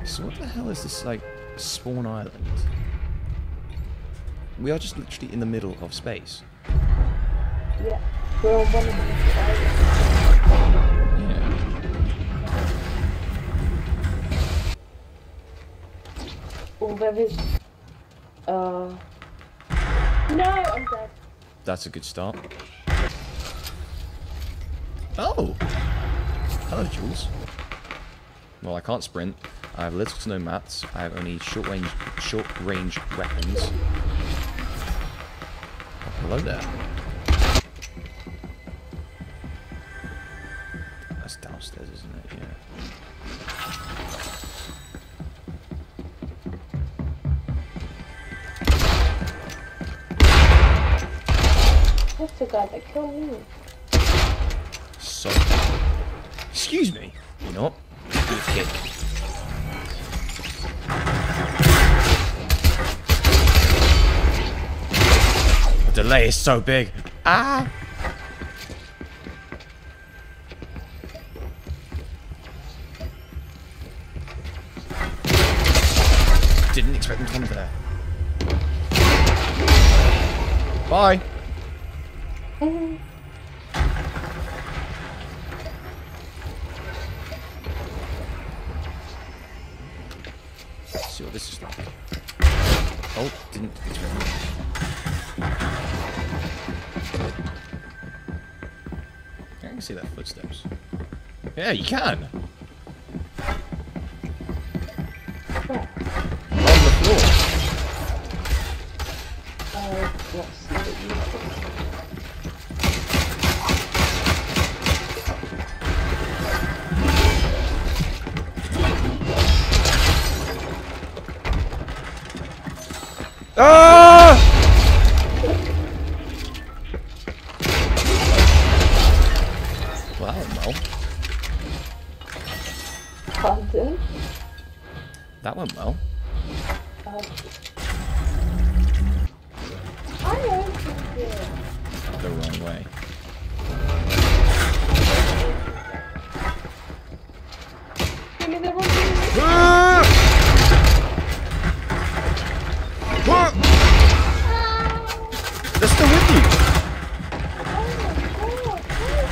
So what the hell is this, like, spawn island? We are just literally in the middle of space. Yeah, we're on one of these islands. Yeah. Oh, there is... No, I'm dead. That's a good start. Oh! Hello, Jules. Well, I can't sprint. I have little to no mats. I have only short range weapons. Oh, hello there. That's downstairs, isn't it? Yeah. That's the guy that killed me. So, excuse me. You know what? Give me a kick. The delay is so big. Ah! Didn't expect him to come there. Bye. Let's see what this is like. Oh, didn't expect me. I can see their footsteps. Yeah, you can. Where? On the floor. Let's see what you think. Ah! Well, that went well. Pardon? That went well. I opened it. The wrong way. Give me the wrong thing. Ah! What? They're still with you. Oh my god,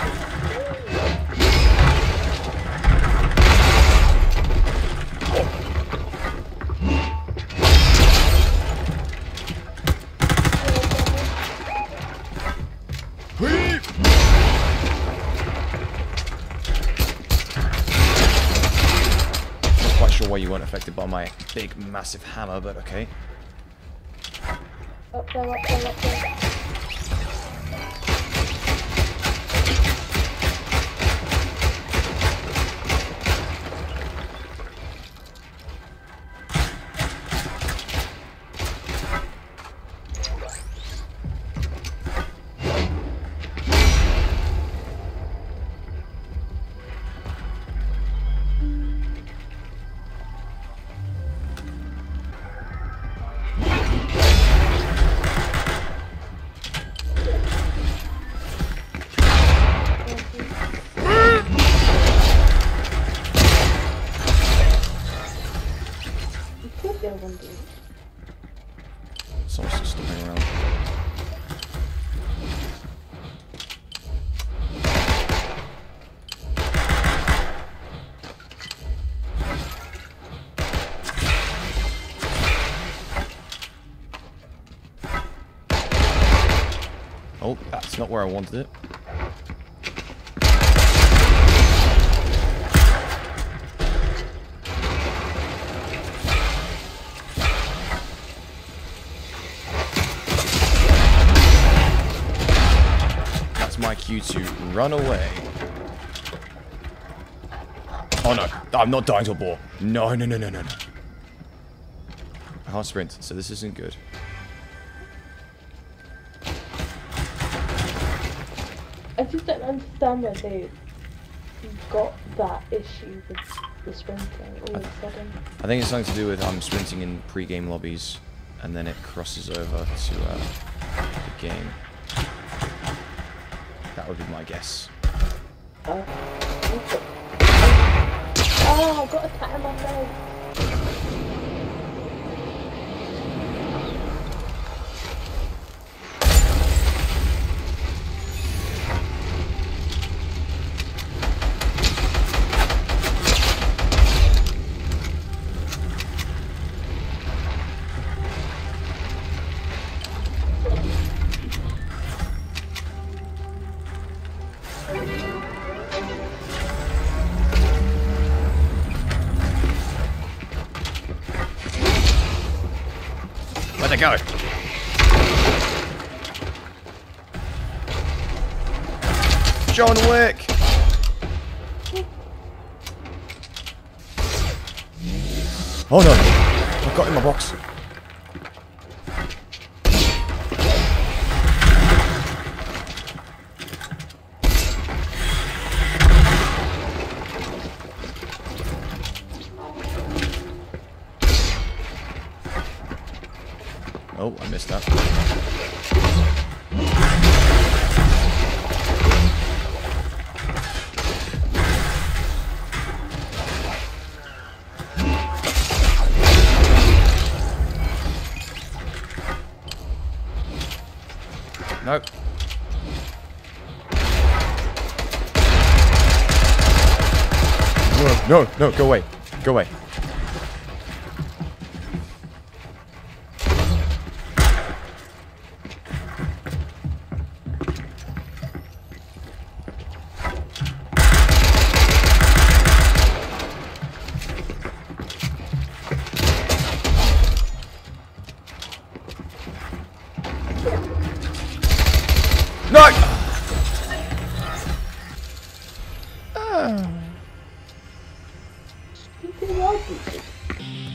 Not quite sure why you weren't affected by my big, massive hammer, but okay. up there, up there, up there. Someone's just stopping around. Oh, that's not where I wanted it. My cue to run away. Oh no, I'm not dying to a boar. No, no, no, no, no, no. I can't sprint, so this isn't good. I just don't understand why they got that issue with the sprinting all of a sudden. I think it's something to do with I'm sprinting in pre-game lobbies, and then it crosses over to the game. That would be my guess. Oh, I got a cat in my face. Where'd they go? John Wick! Oh no! I got in my box. Oh, I missed that. Nope. No, no, go away. Go away. No! Stupid wall pieces.